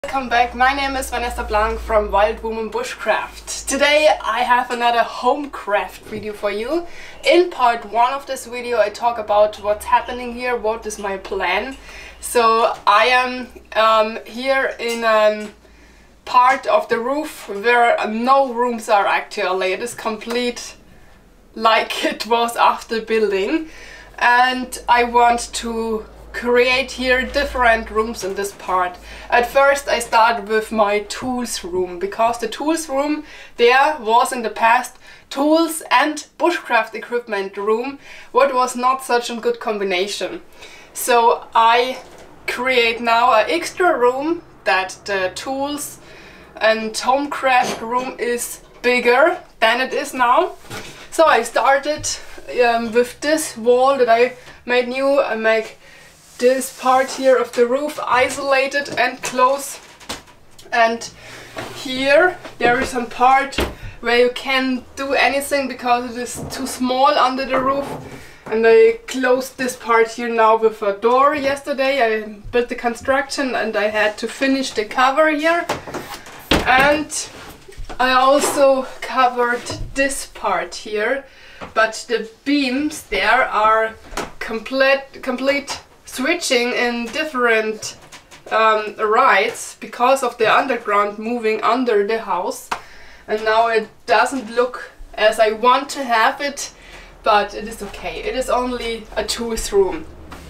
Welcome back, my name is VanessaBlank from Wild Woman Bushcraft. Today I have another home craft video for you. In part 1 of this video I talk about what's happening here, what is my plan. So I am here in a part of the roof where no rooms are actually. It is complete like it was after building, and I want to create here different rooms in this part. At first I start with my tools room, because the tools room there was in the past tools and bushcraft equipment room, what was not such a good combination. So I create now an extra room that the tools and homecraft room is bigger than it is now. So I started with this wall that I made new. I make this part here of the roof isolated and close, and here there is some part where you can't do anything because it is too small under the roof, and I closed this part here now with a door. Yesterday I built the construction and I had to finish the cover here, and I also covered this part here, but the beams there are complete switching in different rides because of the underground moving under the house, and now it doesn't look as I want to have it, but it is okay. It is only a tools room.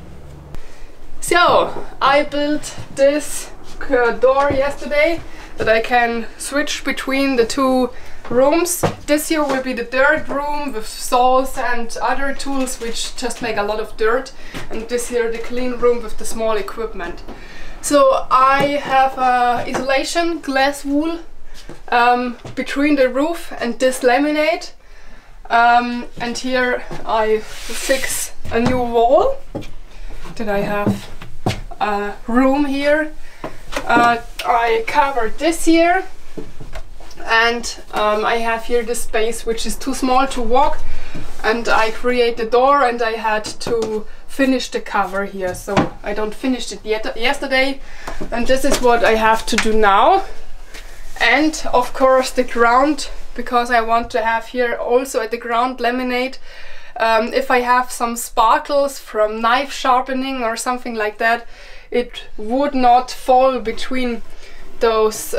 So I built this door yesterday that I can switch between the two rooms. This here will be the dirt room with saws and other tools which just make a lot of dirt, and this here the clean room with the small equipment. So I have isolation glass wool between the roof and this laminate, and here I fix a new wall that I have a room here. I covered this here, and I have here the space which is too small to walk, and I create the door, and I had to finish the cover here, so I don't finish it yet yesterday, and this is what I have to do now. And of course the ground, because I want to have here also at the ground laminate. If I have some sparkles from knife sharpening or something like that, it would not fall between those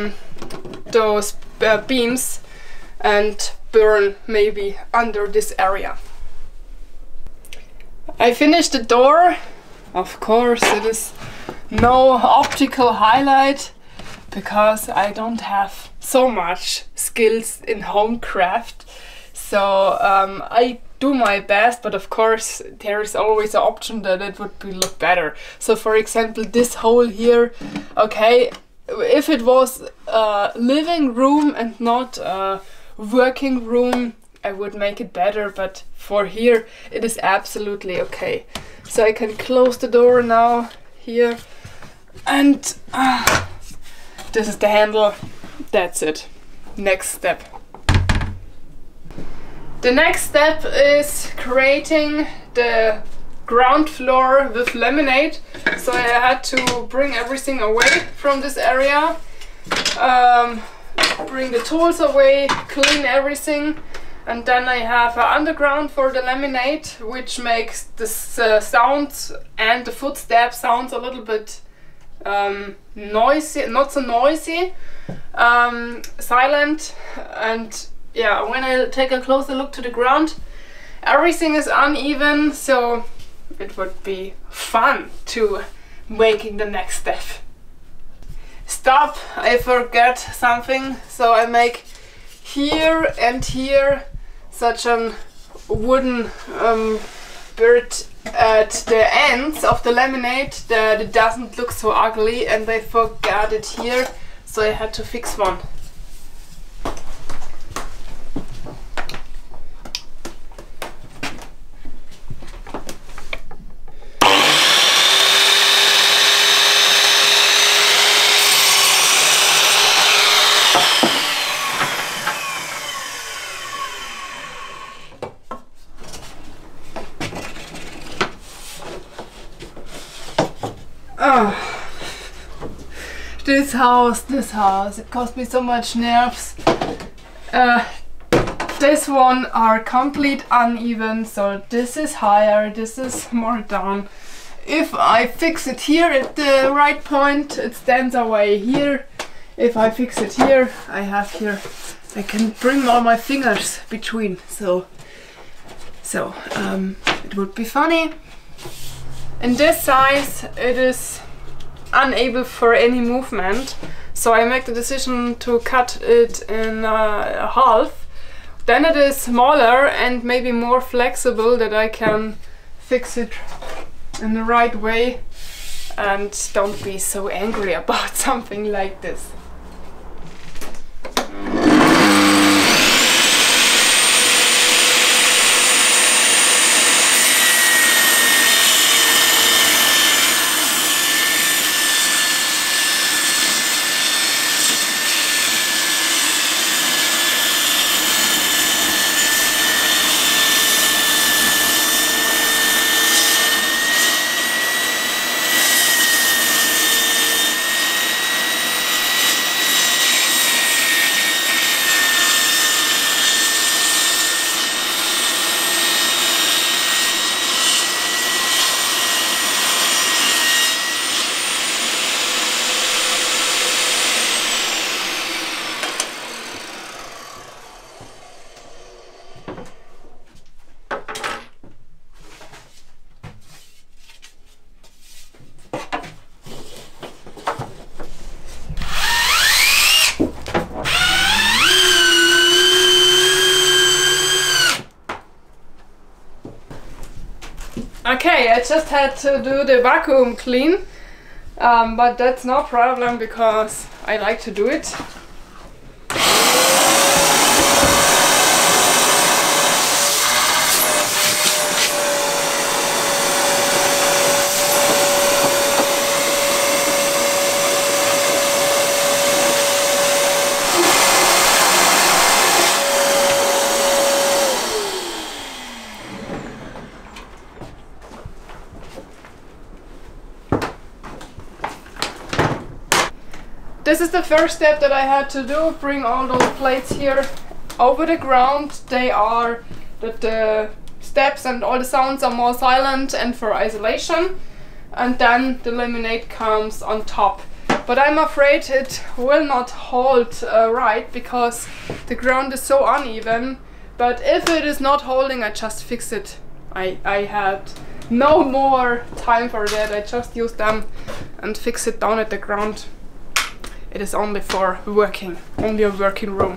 beams and burn maybe under this area. I finished the door. Of course it is no optical highlight because I don't have so much skills in home craft, so I do my best, but of course there is always an option that it would look better. So for example this hole here, okay, if it was a living room and not a working room I would make it better, but for here it is absolutely okay. So I can close the door now here, and this is the handle. That's it. Next step. The next step is creating the ground floor with laminate. So I had to bring everything away from this area, bring the tools away, clean everything, and then I have an underground for the laminate, which makes the sounds and the footstep sounds a little bit noisy, not so noisy, silent. And yeah, when I take a closer look to the ground, everything is uneven, so it would be fun to making the next step. Stop, I forget something. So I make here and here such a wooden bit at the ends of the laminate that it doesn't look so ugly, and I forgot it here, so I had to fix one. this house, it cost me so much nerves. This one are complete uneven, so this is higher, this is more down. If I fix it here at the right point, it stands away here. If I fix it here, I can bring all my fingers between, so it would be funny. In this size, it is unable for any movement, so I make the decision to cut it in half. Then it is smaller and maybe more flexible, that I can fix it in the right way and don't be so angry about something like this. Okay, I just had to do the vacuum clean, but that's no problem because I like to do it. This is the first step that I had to do, bring all those plates here over the ground. They are that the steps and all the sounds are more silent and for isolation, and then the laminate comes on top. But I'm afraid it will not hold right because the ground is so uneven. But if it is not holding, I just fix it. I had no more time for that. I just use them and fix it down at the ground. It is only for working, only a working room.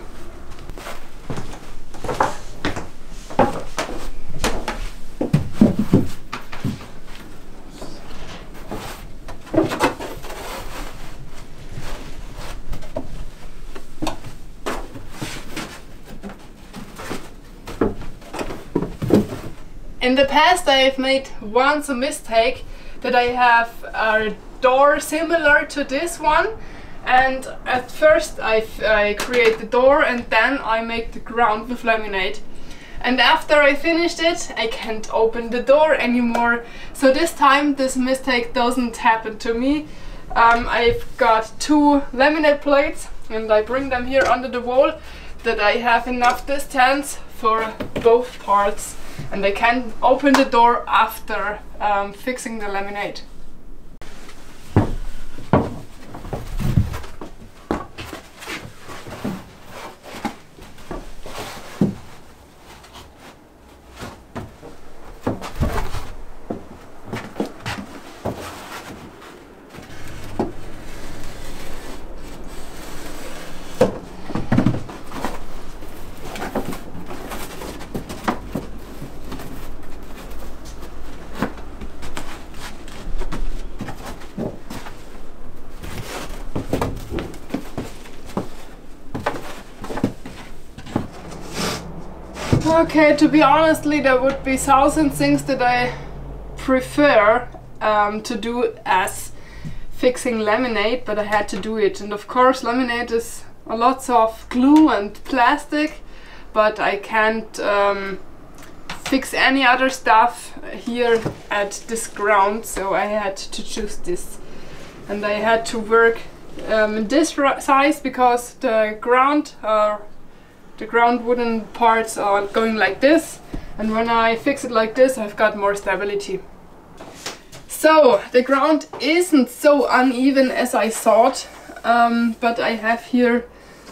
In the past I've made once a mistake that I have a door similar to this one. And at first I create the door and then I make the ground with laminate. And after I finished it, I can't open the door anymore. So this time this mistake doesn't happen to me. I've got 2 laminate plates and I bring them here under the wall that I have enough distance for both parts. And I can open the door after fixing the laminate. Okay, to be honestly, there would be 1,000 things that I prefer to do as fixing laminate, but I had to do it. And of course laminate is a lot of glue and plastic, but I can't fix any other stuff here at this ground, so I had to choose this. And I had to work in this size because the ground wooden parts are going like this, and when I fix it like this I've got more stability. So the ground isn't so uneven as I thought, but I have here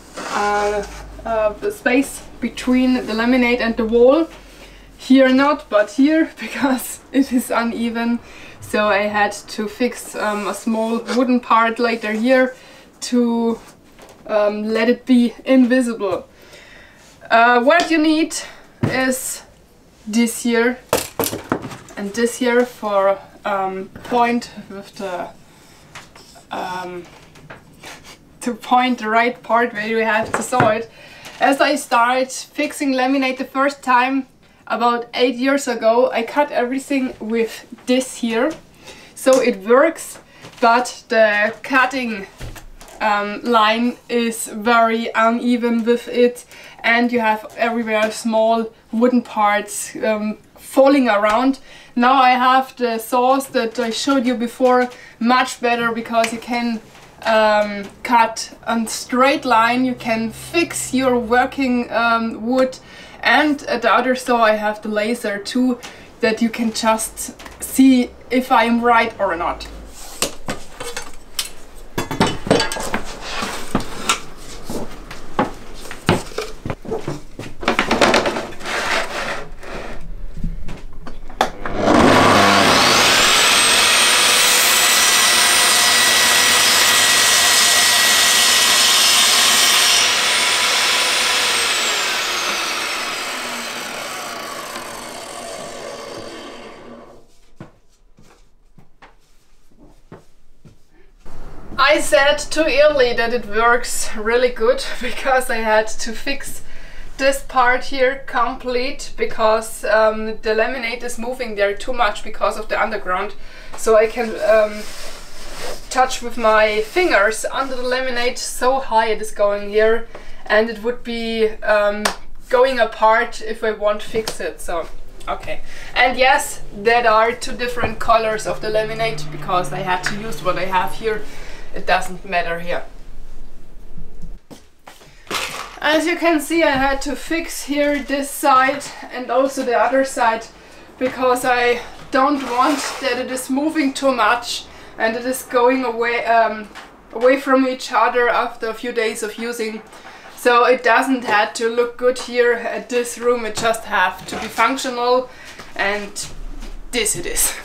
the space between the laminate and the wall. Here not, but here, because it is uneven. So I had to fix a small wooden part later here to let it be invisible. What you need is this here and this here for point with the to point the right part where you have to saw it. As I started fixing laminate the first time about 8 years ago, I cut everything with this here, so it works, but the cutting line is very uneven with it, and you have everywhere small wooden parts falling around. Now I have the saws that I showed you before much better, because you can cut a straight line, you can fix your working wood, and at the other saw I have the laser too, that you can just see if I'm right or not. I said too early that it works really good, because I had to fix this part here complete, because the laminate is moving there too much because of the underground. So I can touch with my fingers under the laminate, so high it is going here, and it would be going apart if I won't fix it. So okay, and yes, there are two different colors of the laminate, because I had to use what I have here. It doesn't matter here. As you can see, I had to fix here this side and also the other side, because I don't want that it is moving too much and it is going away away from each other after a few days of using. So it doesn't have to look good here at this room, it just have to be functional, and this it is.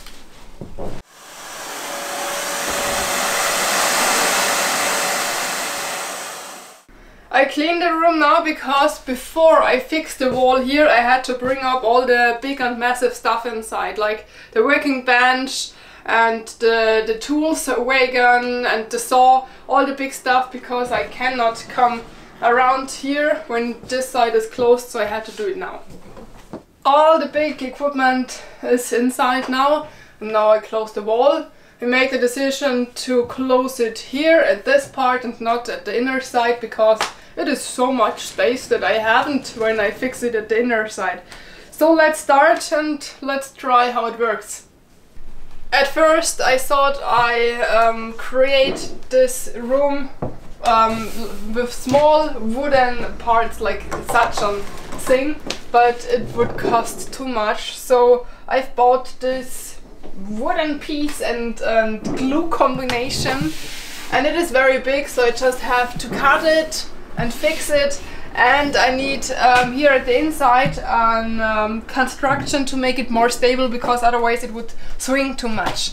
I cleaned the room now, because before I fixed the wall here I had to bring up all the big and massive stuff inside, like the working bench and the tools wagon and the saw, all the big stuff, because I cannot come around here when this side is closed, so I had to do it now. All the big equipment is inside now, and now I close the wall. We make the decision to close it here at this part and not at the inner side, because it is so much space that I haven't when I fix it at the inner side. So let's start and let's try how it works. At first I thought I create this room with small wooden parts, like such a thing, but it would cost too much. So I've bought this wooden piece and glue combination, and it is very big, so I just have to cut it and fix it. And I need here at the inside construction to make it more stable, because otherwise it would swing too much.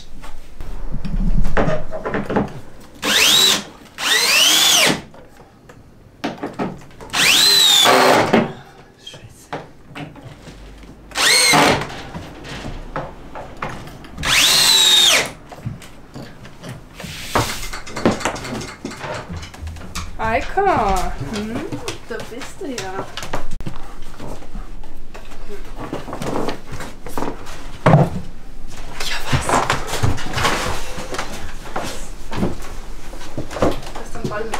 Eika, da bist du ja. Ja, was? Das ist ein Ball mit.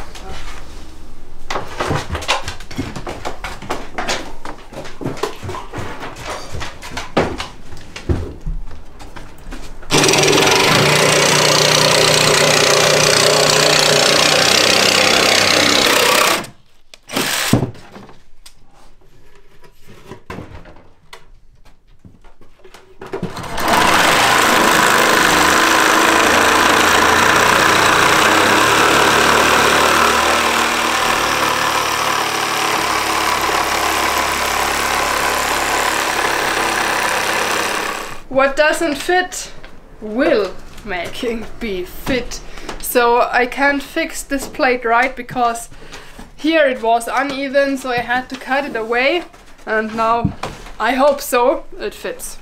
what doesn't fit will be fit. So I can't fix this plate right because here it was uneven, so I had to cut it away, and now I hope so it fits.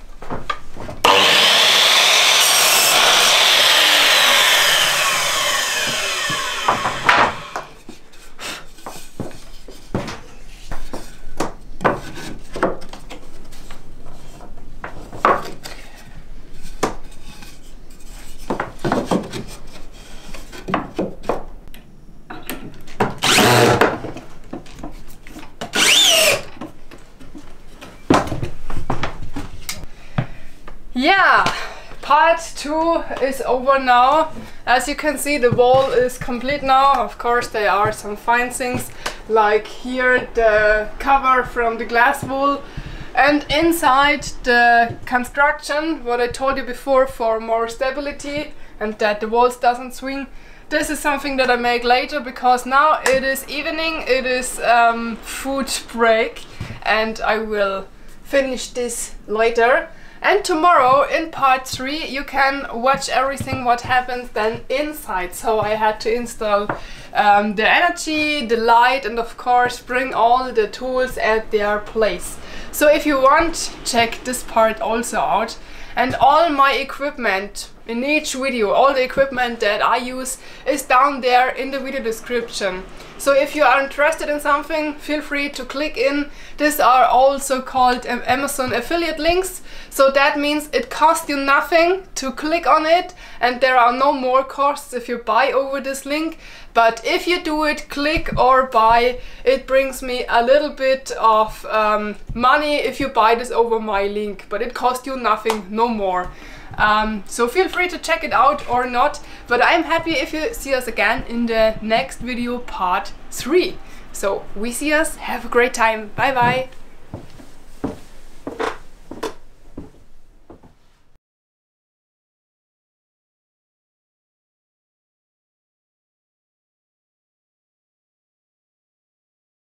Yeah, part 2 is over now. As you can see, the wall is complete now. Of course, there are some fine things, like here the cover from the glass wool, and inside the construction, what I told you before, for more stability and that the walls doesn't swing. This is something that I make later, because now it is evening, it is food break, and I will finish this later. And tomorrow in part 3 you can watch everything what happens then inside. So I had to install the energy, the light, and of course bring all the tools at their place. So if you want, check this part also out. And all my equipment in each video, all the equipment that I use is down there in the video description. So if you are interested in something, feel free to click in. These are also called Amazon affiliate links. So that means it costs you nothing to click on it, and there are no more costs if you buy over this link. But if you do it, click or buy, it brings me a little bit of money if you buy this over my link, but it costs you nothing, no more. So feel free to check it out or not, but I'm happy if you see us again in the next video, part 3. So we see us, have a great time, bye bye!